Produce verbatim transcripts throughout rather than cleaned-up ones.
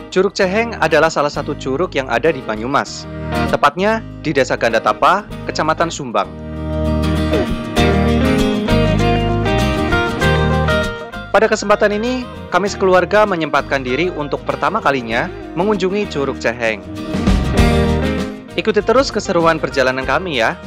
Curug Ceheng adalah salah satu curug yang ada di Banyumas, tepatnya di Desa Gandatapa, Kecamatan Sumbang. Pada kesempatan ini, kami sekeluarga menyempatkan diri untuk pertama kalinya mengunjungi Curug Ceheng. Ikuti terus keseruan perjalanan kami ya.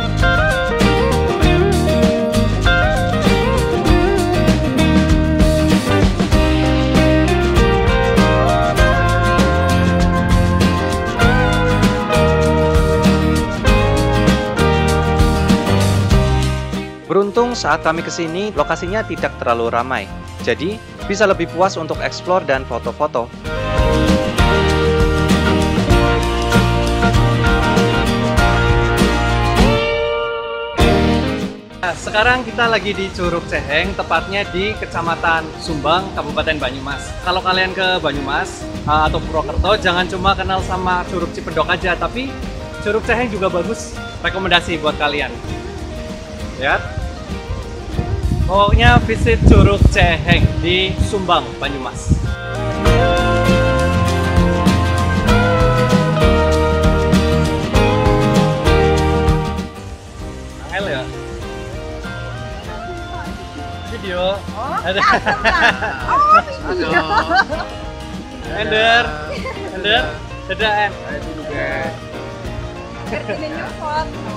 Beruntung saat kami kesini, lokasinya tidak terlalu ramai, jadi bisa lebih puas untuk eksplor dan foto-foto. Nah, sekarang kita lagi di Curug Ceheng, tepatnya di Kecamatan Sumbang, Kabupaten Banyumas. Kalau kalian ke Banyumas atau Purwokerto, jangan cuma kenal sama Curug Cipendok aja, tapi Curug Ceheng juga bagus. Rekomendasi buat kalian. Lihat. Pokoknya visit Curug Ceheng di Sumbang, Banyumas. Angel ya? Video. Oh, ada. Oh, video. Ender. Ender. Dadah, En. Ayo dulu, guys. Kerjanya foto.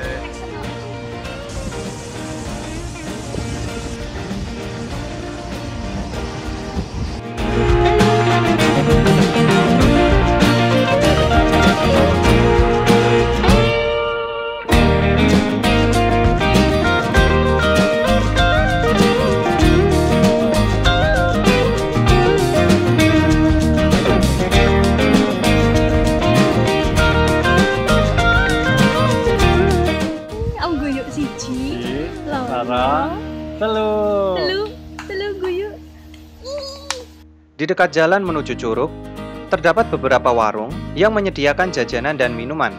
Sarah, telu. Telu, telu guyuk. Di dekat jalan menuju curug, terdapat beberapa warung yang menyediakan jajanan dan minuman.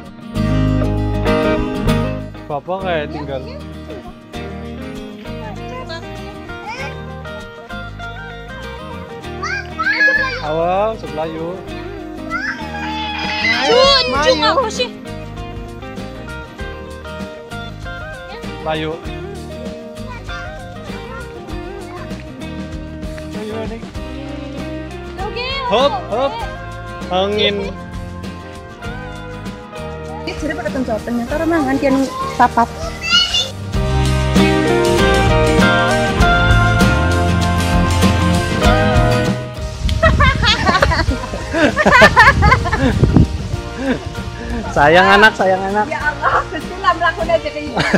Bapak kayak tinggal. Awal sebelah yuk. Jun, Jun apa sih? Layu. Ayo nih. Hop, hop. Angin. Ini jadi pada tentu ternyata remangan dia papap. Sayang anak, sayang anak. Ya Allah, kecilan melakukan aja kayak gitu.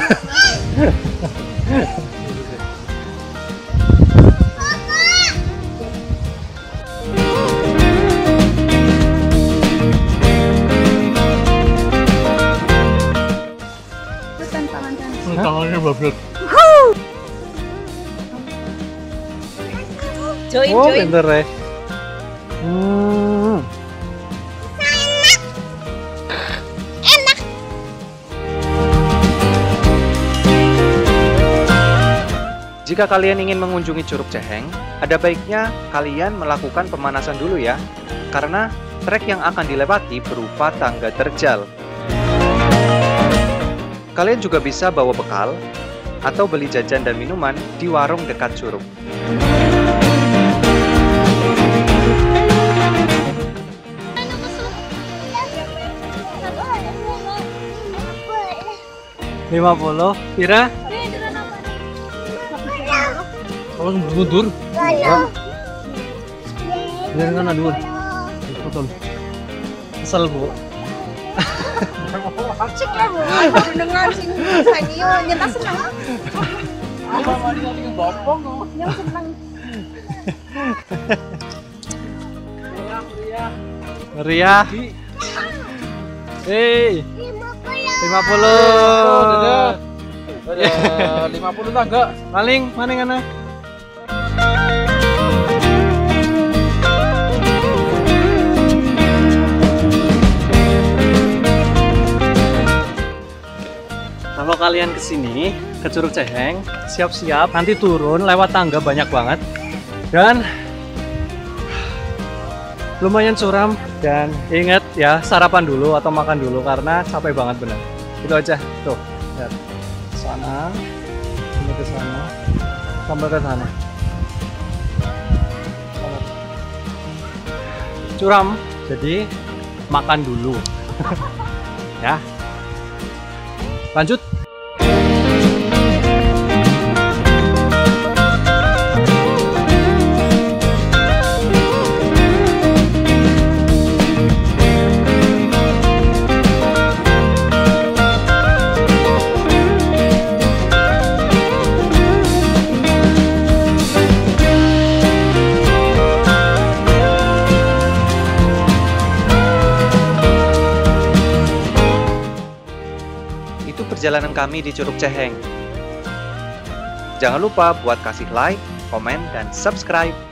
Tangannya bablat. Join, Oh, join. pinter ya. Hmm. Jika kalian ingin mengunjungi Curug Ceheng, ada baiknya kalian melakukan pemanasan dulu ya, karena trek yang akan dilewati berupa tangga terjal. Kalian juga bisa bawa bekal atau beli jajan dan minuman di warung dekat curug. lima puluh, Pira? Kalau mundur, biar kan aduh, betul. Kesel bu. Cek lah bu, baru dengar sini Sanyo nyata senang. Apa mari tadi ke bopong kok? Yang senang. Meriah. Hei, lima puluh. lima puluh tangga. Maling, maling anak. Kalau kalian kesini ke Curug Ceheng, siap-siap nanti turun lewat tangga banyak banget, dan lumayan curam dan ingat ya sarapan dulu atau makan dulu karena capek banget bener. Itu aja tuh. Lihat. Sana, sampai ke sana, sampai ke sana. Curam, jadi makan dulu. Ya. Lanjut. Itu perjalanan kami di Curug Ceheng. Jangan lupa buat kasih like, komen, dan subscribe.